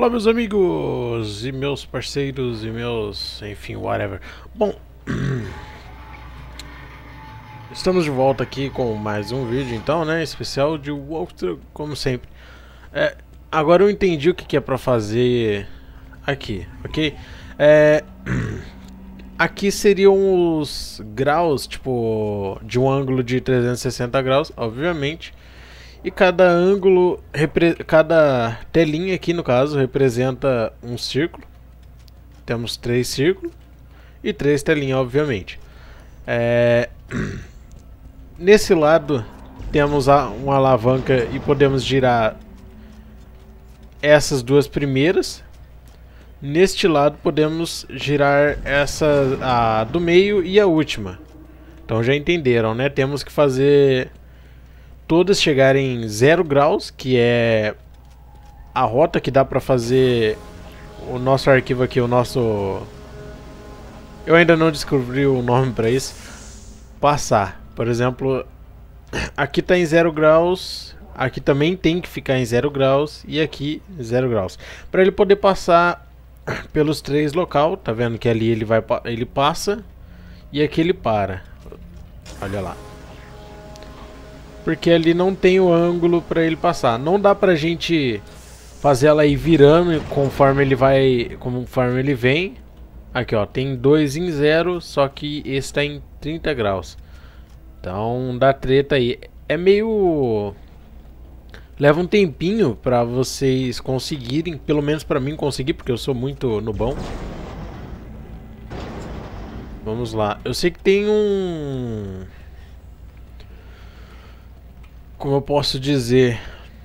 Olá meus amigos e meus parceiros e meus, enfim, whatever. Bom, estamos de volta aqui com mais um vídeo então, né, especial de walkthrough, como sempre. Agora eu entendi o que é pra fazer aqui, ok? Aqui seriam os graus, tipo, de um ângulo de 360 graus, obviamente. E cada ângulo, cada telinha aqui no caso, representa um círculo. Temos 3 círculos e 3 telinhas, obviamente. Nesse lado temos uma alavanca e podemos girar essas duas primeiras. Neste lado podemos girar a do meio e a última. Então já entenderam, né? Temos que fazer todas chegarem em 0 graus, que é a rota que dá pra fazer o nosso arquivo aqui, o nosso... Eu ainda não descobri o nome pra isso. Passar. Por exemplo, aqui tá em 0 graus, aqui também tem que ficar em 0 graus e aqui 0 graus. Pra ele poder passar pelos 3 local, tá vendo que ali ele passa e aqui ele para. Olha lá. Porque ali não tem o ângulo para ele passar. Não dá pra gente fazer ela ir virando conforme ele vem. Aqui ó, tem 2 em 0, só que esse tá em 30 graus. Então dá treta aí. É meio... leva um tempinho pra vocês conseguirem, pelo menos pra mim conseguir, porque eu sou muito nubão. Vamos lá. Eu sei que tem um... como eu posso dizer...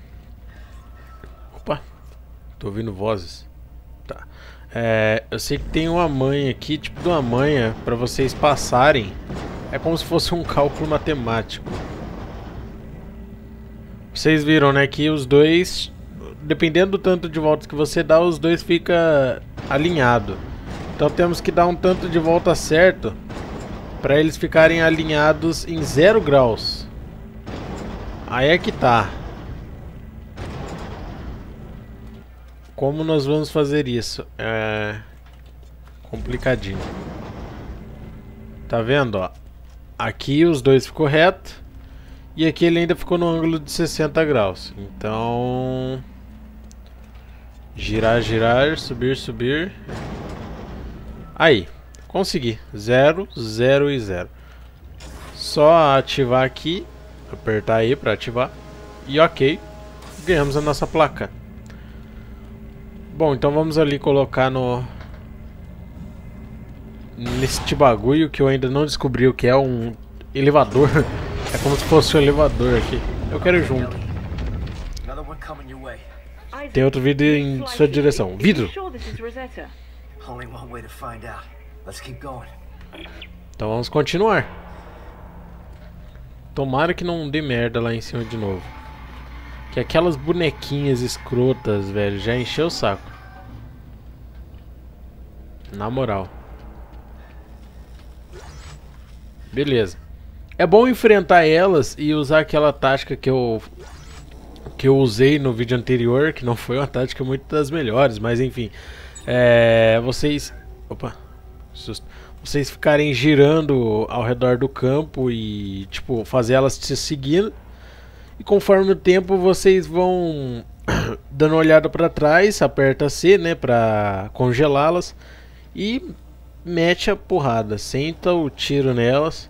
Opa, tô ouvindo vozes. Tá. Eu sei que tem uma manha aqui, tipo de uma manha pra vocês passarem. É como se fosse um cálculo matemático. Vocês viram, né, que os dois, dependendo do tanto de voltas que você dá, os dois ficam alinhados. Então temos que dar um tanto de volta certo para eles ficarem alinhados em 0 graus. Aí é que tá. Como nós vamos fazer isso? É complicadinho. Tá vendo, ó? Aqui os dois ficou reto e aqui ele ainda ficou no ângulo de 60 graus. Então, girar, girar, subir, subir. Aí, consegui. 0, 0 e 0. Só ativar aqui, apertar aí para ativar e ok, ganhamos a nossa placa. Bom, então vamos ali colocar neste bagulho que eu ainda não descobri o que é, um elevador. É como se fosse um elevador aqui. Eu quero ir junto. Tem outro vidro em sua direção. Vidro! Então vamos continuar. Tomara que não dê merda lá em cima de novo. Que aquelas bonequinhas escrotas, velho, já encheu o saco. Na moral. Beleza. É bom enfrentar elas e usar aquela tática que eu usei no vídeo anterior, que não foi uma tática muito das melhores, mas enfim. Vocês... Opa, susto. Vocês ficarem girando ao redor do campo e, tipo, fazer elas se seguindo. E conforme o tempo vocês vão dando uma olhada pra trás, aperta C, né, pra congelá-las. E mete a porrada, senta o tiro nelas.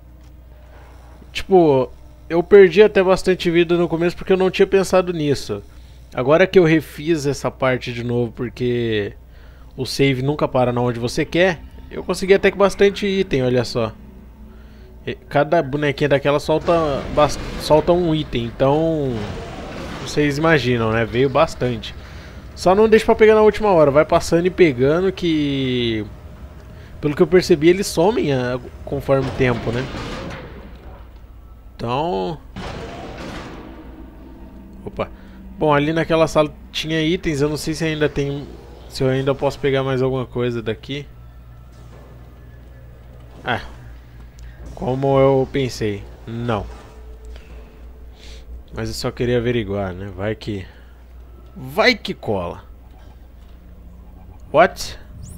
Tipo, eu perdi até bastante vida no começo porque eu não tinha pensado nisso. Agora que eu refiz essa parte de novo, porque o save nunca para na onde você quer, eu consegui até que bastante item, olha só. Cada bonequinha daquela solta um item, então vocês imaginam, né? Veio bastante. Só não deixa pra pegar na última hora, vai passando e pegando que... pelo que eu percebi, eles somem conforme o tempo, né? Então... Opa. Bom, ali naquela sala tinha itens, eu não sei se ainda tem... se eu ainda posso pegar mais alguma coisa daqui. Como eu pensei, não. Mas eu só queria averiguar, né? Vai que cola. What?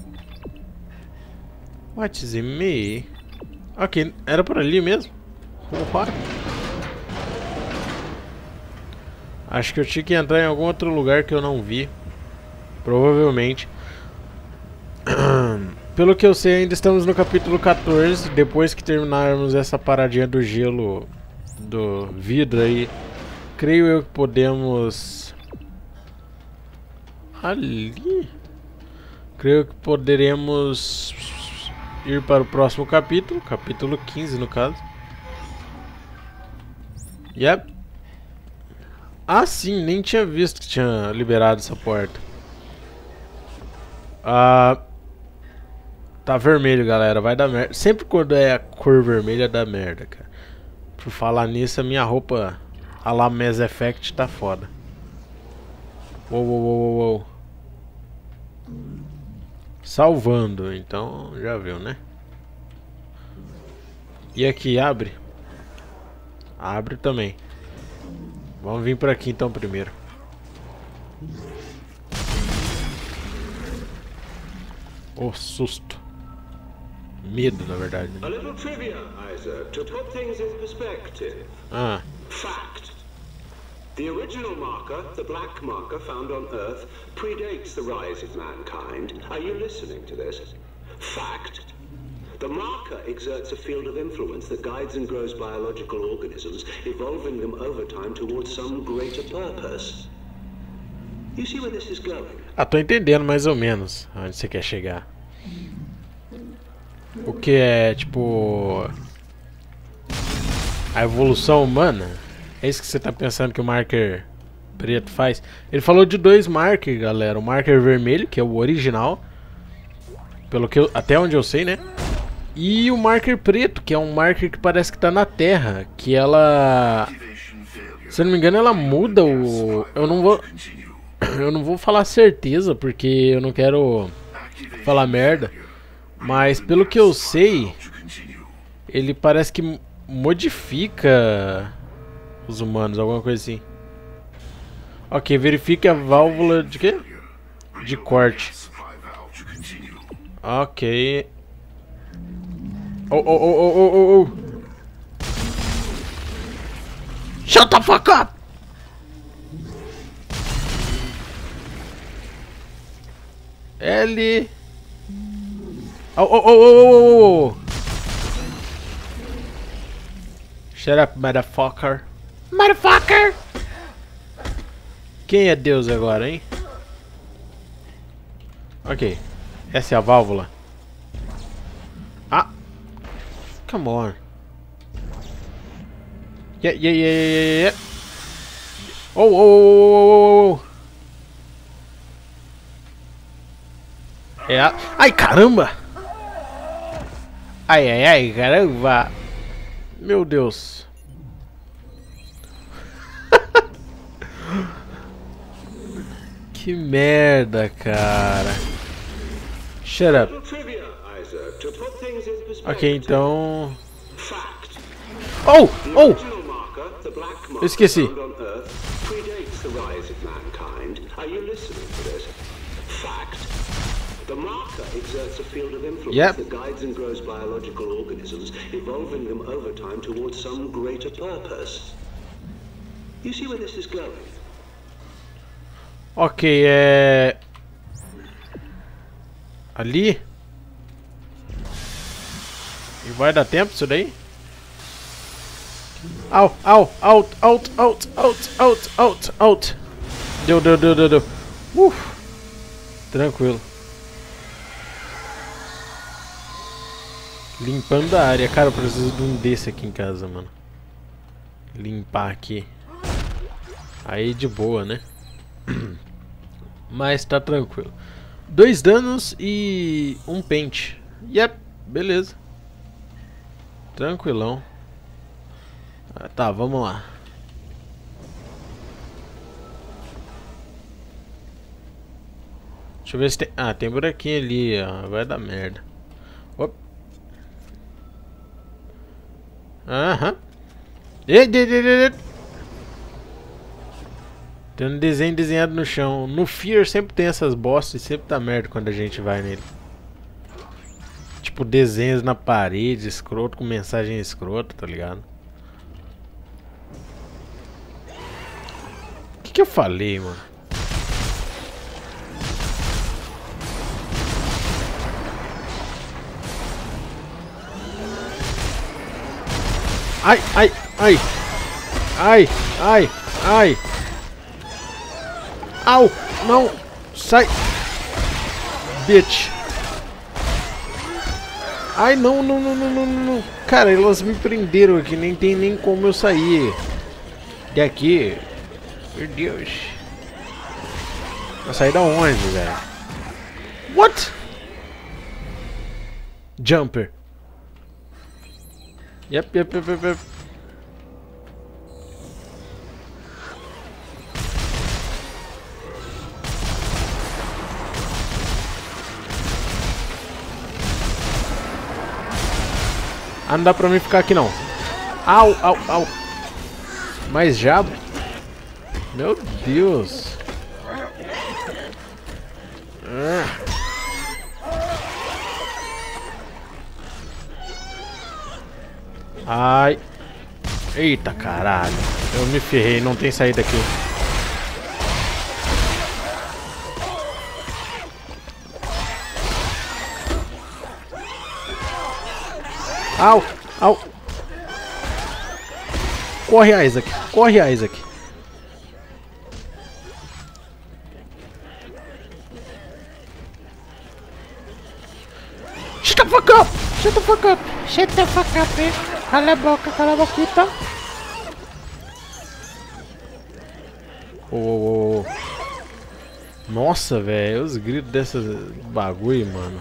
What is me? Ok, era por ali mesmo? What? Acho que eu tinha que entrar em algum outro lugar que eu não vi. Provavelmente. Pelo que eu sei, ainda estamos no capítulo 14. Depois que terminarmos essa paradinha do gelo, do vidro aí, creio eu que podemos... Ali? Creio que poderemos ir para o próximo capítulo. Capítulo 15, no caso. Yep. Ah, sim, nem tinha visto que tinha liberado essa porta. Tá vermelho, galera. Vai dar merda. Sempre quando é a cor vermelha dá merda, cara. Por falar nisso, a minha roupa a la Mass Effect tá foda. Uou, uou, uou, uou. Salvando, então já viu, né? E aqui, abre? Abre também. Vamos vir por aqui então primeiro. Oh, susto. Medo, na verdade. A little trivia, Isaac, to put things in perspective. Fact. The original marker, the black marker found on Earth, predates the rise of mankind. Are you listening to this? Fact. The marker exerts a field of influence that guides and grows biological organisms, evolving them over time towards some greater purpose. You see where this is going? Tô entendendo mais ou menos onde você quer chegar. O que é, tipo... a evolução humana? É isso que você tá pensando que o marker preto faz? Ele falou de dois markers, galera. O marker vermelho, que é o original. Pelo que até onde eu sei, né? E o marker preto, que é um marker que parece que tá na Terra. Que ela... se eu não me engano, ela muda o... Eu não vou falar certeza, porque eu não quero falar merda. Mas pelo que eu sei, ele parece que modifica os humanos, alguma coisa assim. Ok, verifique a válvula de quê? De corte. Ok. Oh. Shut the fuck up! L... Oh. Shut up, motherfucker. Motherfucker! Quem é Deus agora, hein? Ok. Essa é a válvula. Ah! Come on. Yeah. Oh. É. Ai, caramba! Ai, caramba! Meu Deus! Que merda, cara! Shut up! Ok, então... Oh! Eu esqueci! The marker exerts a field of influence that guides and grows biological organisms, evolving them over time towards some greater purpose. You see where this is going? Ok, ali? E vai dar tempo isso daí? Out. Deu. Tranquilo. Limpando a área. Cara, eu preciso de um desse aqui em casa, mano. Limpar aqui. Aí de boa, né? Mas tá tranquilo. 2 danos e um pente. Yep, beleza. Tranquilão. Tá, vamos lá. Deixa eu ver se tem... Ah, tem buraquinho ali, ó. Vai dar merda. Op. Aham. Tem um desenho desenhado no chão. No Fear sempre tem essas bostas e sempre dá merda quando a gente vai nele. Tipo desenhos na parede, escroto, com mensagem escrota, tá ligado? O que eu falei, mano? Ai, ai, ai. Ai, ai, ai. Au, não. Sai. Bitch. Ai, não, não, não, não, não, não. Cara, elas me prenderam aqui. Nem tem nem como eu sair daqui. Meu Deus. Vai sair da onde, velho? What? Jumper. Yep, yep, yep, yep, yep. Ah, não dá pra mim ficar aqui não. Au, au, au. Mais jabo? Meu Deus. Ai. Eita caralho. Eu me ferrei, não tem saída aqui. Au, au. Corre, Isaac. Corre, Isaac. Shut the fuck up. Shut the fuck up. Shut the fuck up, hein? Cala a boca, cala a boquita. Oh. Nossa, velho. Os gritos dessas bagulho, mano.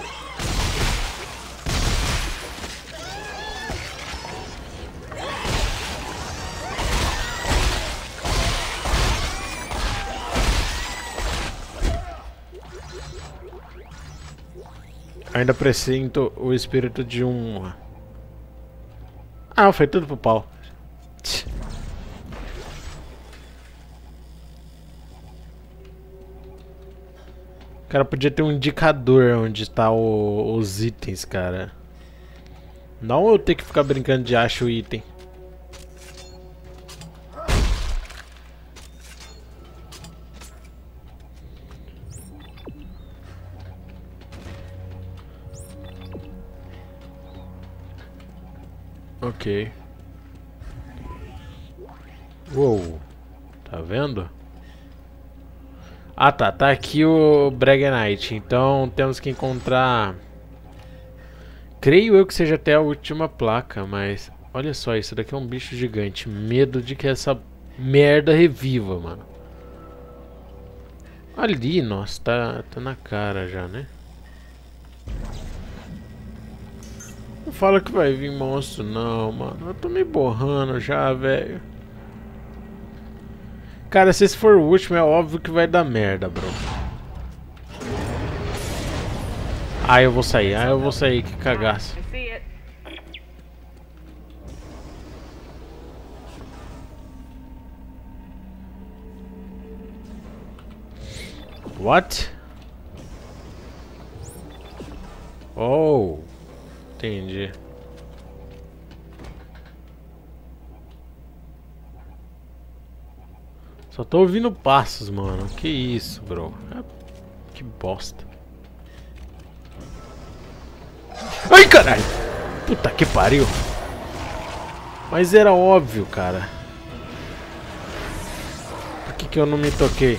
Ainda presinto o espírito de um... Ah, foi tudo pro pau. O cara podia ter um indicador onde tá os itens, cara. Não eu ter que ficar brincando de acho o item. Ok. Uou. Tá vendo? Ah tá, tá aqui o Bregenite. Então temos que encontrar... Creio eu que seja até a última placa, mas... Olha só, isso daqui é um bicho gigante. Medo de que essa merda reviva, mano. Ali, nossa, tá na cara já, né? Não fala que vai vir monstro não, mano. Eu tô me borrando já, velho. Cara, se esse for o último, é óbvio que vai dar merda, bro. Ah, eu vou sair, que cagaço. What? Oh, entendi. Só tô ouvindo passos, mano. Que isso, bro? Que bosta. Ai, caralho! Puta que pariu. Mas era óbvio, cara. Por que eu não me toquei?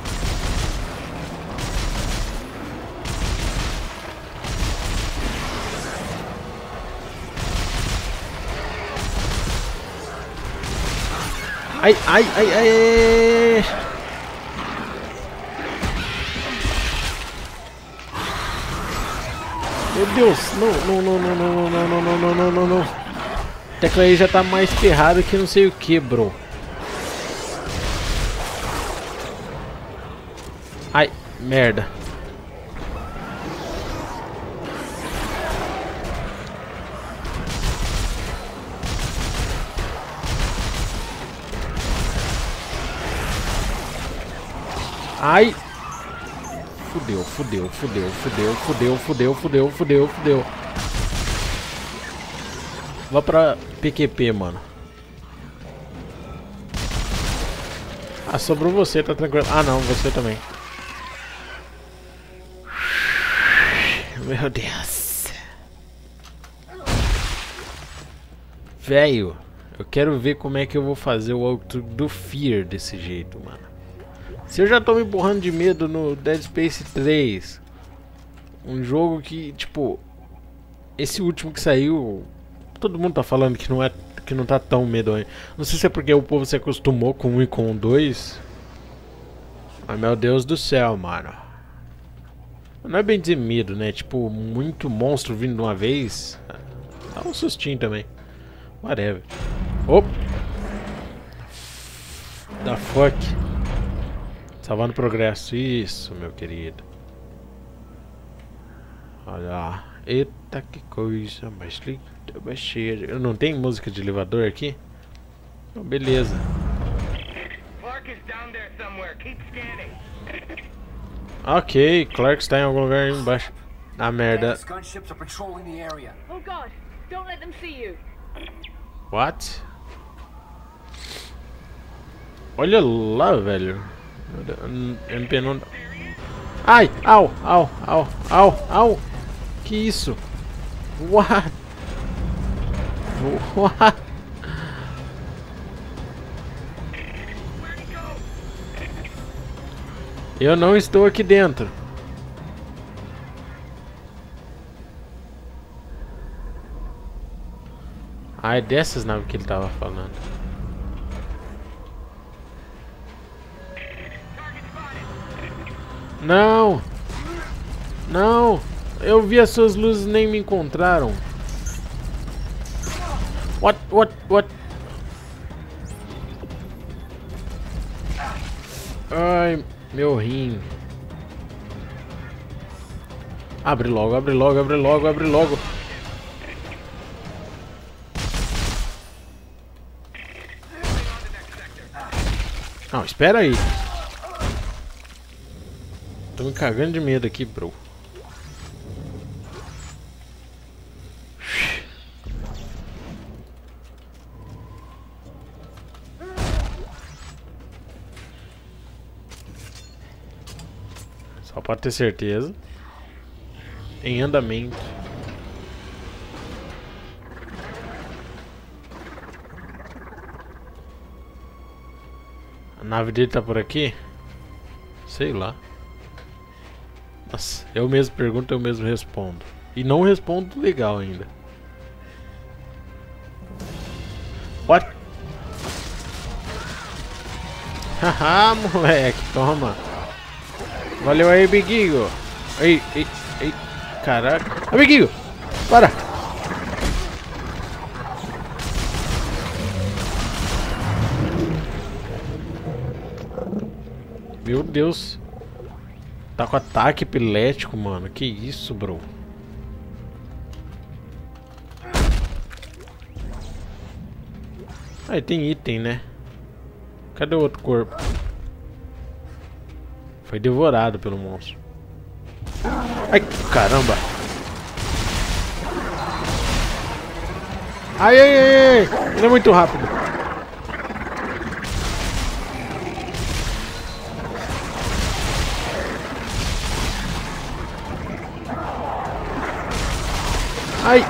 Ai, ai, ai, ai. Meu Deus, não. A tecla aí já tá mais ferrada que não sei o que, bro. Ai, merda. Ai! Fudeu, fudeu, fudeu, fudeu, fudeu, fudeu, fudeu, fudeu, fudeu. Vá pra PQP, mano. Ah, sobrou você, tá tranquilo. Ah, não, você também. Meu Deus. Velho, eu quero ver como é que eu vou fazer o outro do Fear desse jeito, mano. Se eu já tô me borrando de medo no Dead Space 3, um jogo que, tipo, esse último que saiu, todo mundo tá falando que não tá tão medonho. Não sei se é porque o povo se acostumou com 1 e com 2. Mas meu Deus do céu, mano. Não é bem dizer medo, né? Tipo, muito monstro vindo de uma vez. Dá um sustinho também. Whatever. Oh! Da fuck. Salvando progresso. Isso, meu querido. Olha lá. Eita, que coisa mais linda, mais cheia. Eu não tenho música de elevador aqui? Oh, beleza. Ok, Clark está em algum lugar aí embaixo. Ah, merda. Oh God, don't let them see you. What? Olha lá, velho. MP não... Ai! Au! Au! Au! Au! Au! Que isso? What? What? Eu não estou aqui dentro. Ah, é dessas naves que ele tava falando. Não! Não! Eu vi as suas luzes e nem me encontraram. What? Ai, meu rim. Abre logo, abre logo, abre logo, abre logo. Não, espera aí. Tô me cagando de medo aqui, bro. Só pode ter certeza. Em andamento. A nave dele tá por aqui? Sei lá. Nossa, eu mesmo pergunto, eu mesmo respondo. E não respondo legal ainda. What? Haha, moleque, toma. Valeu aí, Biguinho. Ei, caraca. Amiguinho, para. Meu Deus. Tá com ataque epilético, mano. Que isso, bro? Aí tem item, né? Cadê o outro corpo? Foi devorado pelo monstro. Ai, caramba! Ai! Ele é muito rápido. Ai!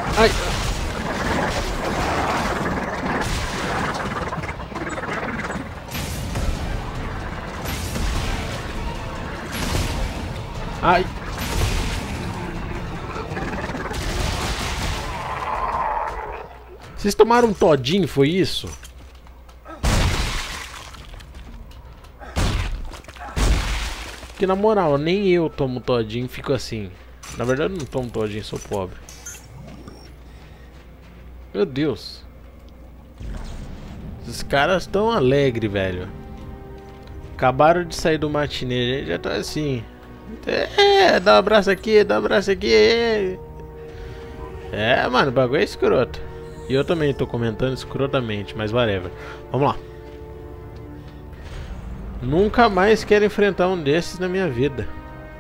Ai! Vocês tomaram um todinho, foi isso? Que na moral, nem eu tomo todinho e fico assim. Na verdade eu não tomo todinho, sou pobre. Meu Deus. Esses caras estão alegres, velho. Acabaram de sair do matinê, já tá assim. Dá um abraço aqui, dá um abraço aqui. É, mano, o bagulho é escroto. E eu também tô comentando escrotamente, mas whatever. Vamos lá. Nunca mais quero enfrentar um desses na minha vida.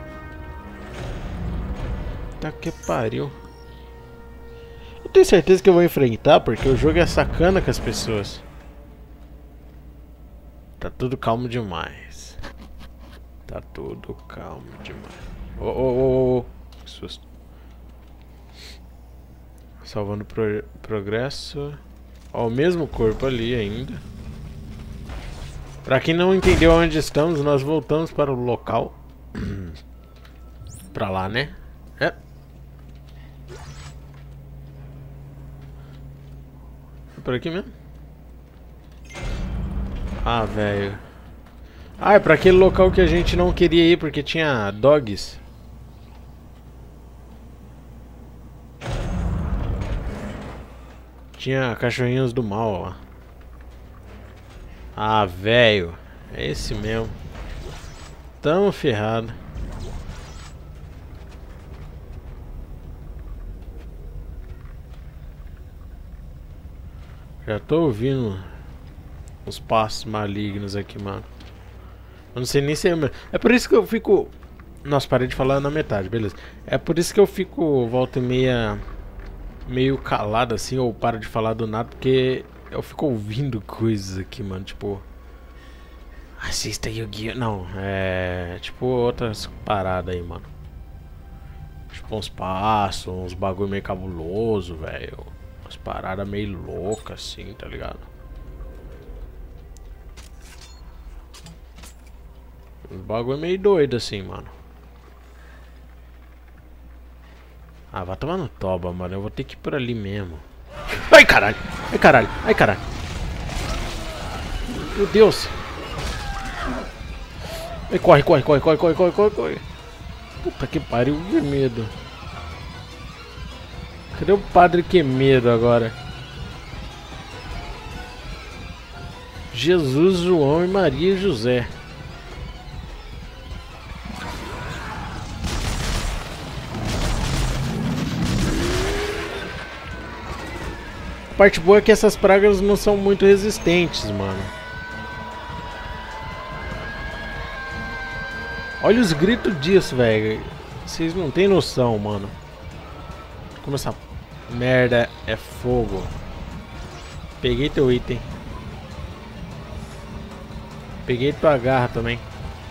Tá que pariu. Eu tenho certeza que eu vou enfrentar, porque o jogo é sacana com as pessoas. Tá tudo calmo demais. Tá tudo calmo demais. Oh. Que susto. Salvando progresso. Ó, o mesmo corpo ali ainda. Pra quem não entendeu onde estamos, nós voltamos para o local. Pra lá, né? É. É por aqui mesmo? Ah, velho. Ah, é pra aquele local que a gente não queria ir porque tinha dogs. Tinha cachorrinhos do mal, ó. Ah, velho. É esse mesmo. Tamo ferrado. Já tô ouvindo os passos malignos aqui, mano. Eu não sei nem se é por isso que eu fico... Nossa, parei de falar na metade, beleza. É por isso que eu fico volta e meia meio calado assim, ou paro de falar do nada, porque eu fico ouvindo coisas aqui, mano, tipo... Assista Yu-Gi-Oh! Não, é... tipo outras paradas aí, mano. Tipo uns passos, uns bagulho meio cabuloso, velho. Umas paradas meio loucas assim, tá ligado? Uns bagulho meio doido assim, mano. Ah, vai tomar no toba, mano. Eu vou ter que ir por ali mesmo. Ai, caralho! Ai, caralho! Ai, caralho! Meu Deus! Ai, corre! Puta que pariu, que medo. Cadê o padre que medo agora? Jesus, João e Maria e José. A parte boa é que essas pragas não são muito resistentes, mano. Olha os gritos disso, velho. Vocês não tem noção, mano. Como essa merda é fogo. Peguei teu item. Peguei tua garra também.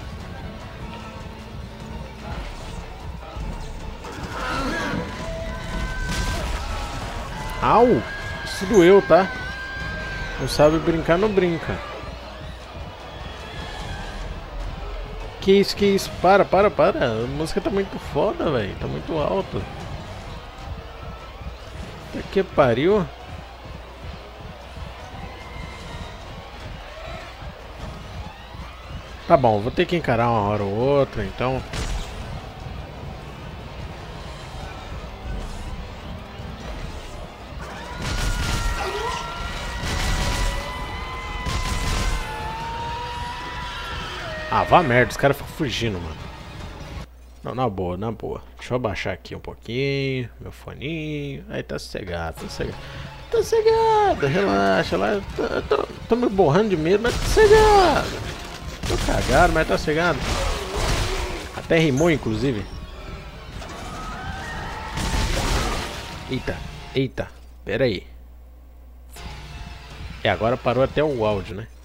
Au! Isso doeu, tá? Não sabe brincar, não brinca. Que isso? Para. A música tá muito foda, velho. Tá muito alto. Que pariu. Tá bom, vou ter que encarar uma hora ou outra, então. Ah, vá merda, os caras ficam fugindo, mano. Não, na boa. Deixa eu abaixar aqui um pouquinho, meu foninho. Aí tá sossegado. Tá sossegado, relaxa lá. Tô me borrando de medo, mas tá sossegado. Tô cagado, mas tá sossegado. Até rimou, inclusive. Eita, pera aí. É, agora parou até o áudio, né?